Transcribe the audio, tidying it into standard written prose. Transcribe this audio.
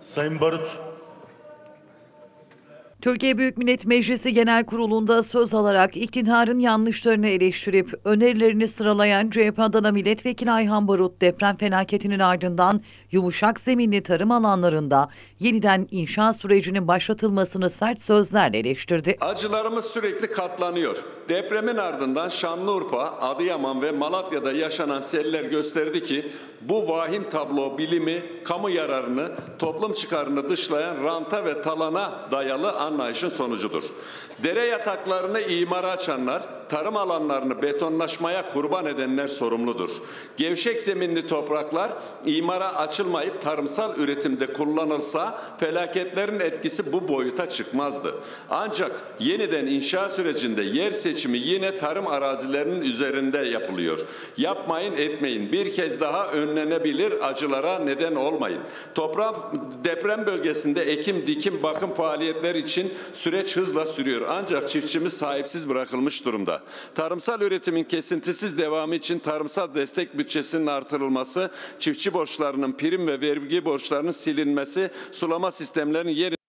Sayın Barut. Türkiye Büyük Millet Meclisi Genel Kurulu'nda söz alarak iktidarın yanlışlarını eleştirip önerilerini sıralayan CHP Adana Milletvekili Ayhan Barut, deprem felaketinin ardından yumuşak zeminli tarım alanlarında yeniden inşa sürecinin başlatılmasını sert sözlerle eleştirdi. Acılarımız sürekli katlanıyor. Depremin ardından Şanlıurfa, Adıyaman ve Malatya'da yaşanan seller gösterdi ki bu vahim tablo bilimi, kamu yararını, toplum çıkarını dışlayan ranta ve talana dayalı anlayışın sonucudur. Dere yataklarını imara açanlar, tarım alanlarını betonlaşmaya kurban edenler sorumludur. Gevşek zeminli topraklar imara açılmayıp tarımsal üretimde kullanılsa felaketlerin etkisi bu boyuta çıkmazdı. Ancak yeniden inşa sürecinde yer seçimi yine tarım arazilerinin üzerinde yapılıyor. Yapmayın, etmeyin. Bir kez daha önlenebilir acılara neden olmayın. Deprem bölgesinde ekim, dikim, bakım faaliyetleri için süreç hızla sürüyor. Ancak çiftçimiz sahipsiz bırakılmış durumda. Tarımsal üretimin kesintisiz devamı için tarımsal destek bütçesinin artırılması, çiftçi borçlarının prim ve vergi borçlarının silinmesi, sulama sistemlerinin